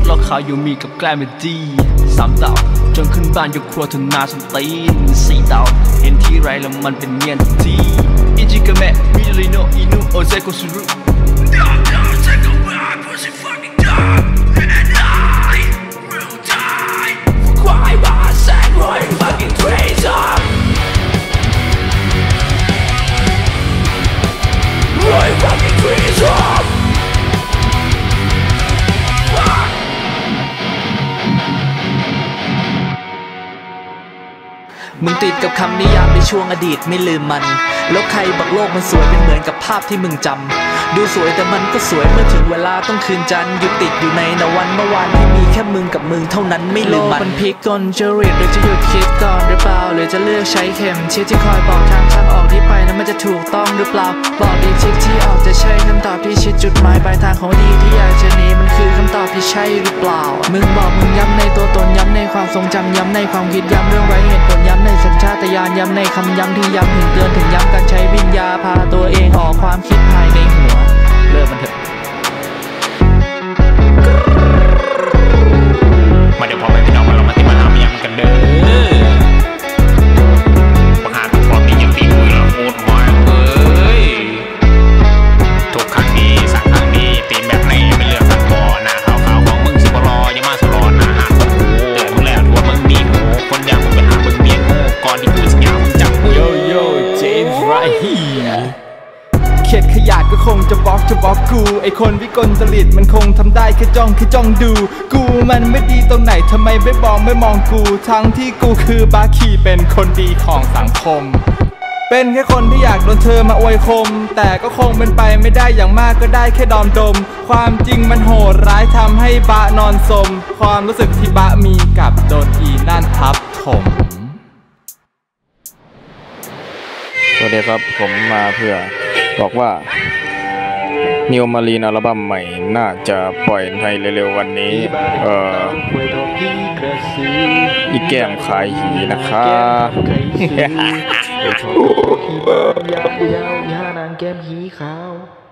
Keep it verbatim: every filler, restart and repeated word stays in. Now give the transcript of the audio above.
ลอกขาวอยู่มีกับแกล้มดีสามดาวจนขึ้นบ้านยกครัวถึงนาสนตีนสี่ดาวเห็นที่ไรแล้วมันเป็นเนียนทีอิจิกะแมะมิโดริโนอินุโอเซโกซุรุมึงติดกับคำนิยามในช่วงอดีตไม่ลืมมันแล้วใครบอกโลกมันสวยเป็นเหมือนกับภาพที่มึงจำดูสวยแต่มันก็สวยเมื่อถึงเวลาต้องคืนจันทร์อยู่ติดอยู่ในนวันเมื่อวานที่มีแค่มึงกับมึงเท่านั้นไม่ลืมมันโลกมันพลิกกลจะรีบหรือจะหยุดคิดก่อนหรือเปล่าหรือจะเลือกใช้เข็มทิศที่คอยบอกทางทางออกที่ไปนั้นมันจะถูกต้องหรือเปล่าบอกดีทิศที่ออกจะใช่คำตอบที่ชิดจุดหมายปลายทางของดีที่อยากจะหนีมันคือคำตอบที่ใช่หรือเปล่ามึงบอกมึงย้ำในตัวตนย้ำในความทรงจำย้ำในความคิดย้ำเรื่องไร้เหตุผลย้ำในสัญชาตญาณย้ำในคำย้ำที่ย้ำถึงเตือนถึงย้ำการใช้วิญญาพาตัวเองออกความคิดภายในหัวเลิกมันเถอะมาเดี๋ยวพอไปพี่น้องมาลองมาติมาหาไม่ยังกันเด้อปัญหาทุกความนี้ยังตีมือเราโคตรมาเอ้ยทุกครั้งนี้สักครั้งนี้ตีแบบไหนไม่เลือกสักบ่อหน้าขาวขาวของมึงสิบรออย่ามาสลอนหน้าหาดกูเตือนมึงแล้วทัวมึงมีหูคนอย่างมึงไปหามึงเมียงูก่อนที่กูจะยาวมึงจับโยโย่เจมส์ไรฮีเข็ดขยาดก็คงจะบล็อกจะบล็อกกูไอคนวิกลจริตมันคงทำได้แค่จ้องแค่จ้องดูกูมันไม่ดีตรงไหนทำไมไม่มองไม่มองกูทั้งที่กูคือบาคีเป็นคนดีของสังคมเป็นแค่คนที่อยากโดนเธอมาอวยคมแต่ก็คงเป็นไปไม่ได้อย่างมากก็ได้แค่ดอมดมความจริงมันโหดร้ายทำให้บะนอนสมความรู้สึกที่บะมีกับโดนอีนั่นทับถมสวัสดีครับผมมาเพื่อบอกว่านิวมารีนอัลบั้มใหม่น่าจะปล่อยในเร็วๆวันนี้เอ่ออีแก้มขายหีนะคะยาวนางแก้มหีขาว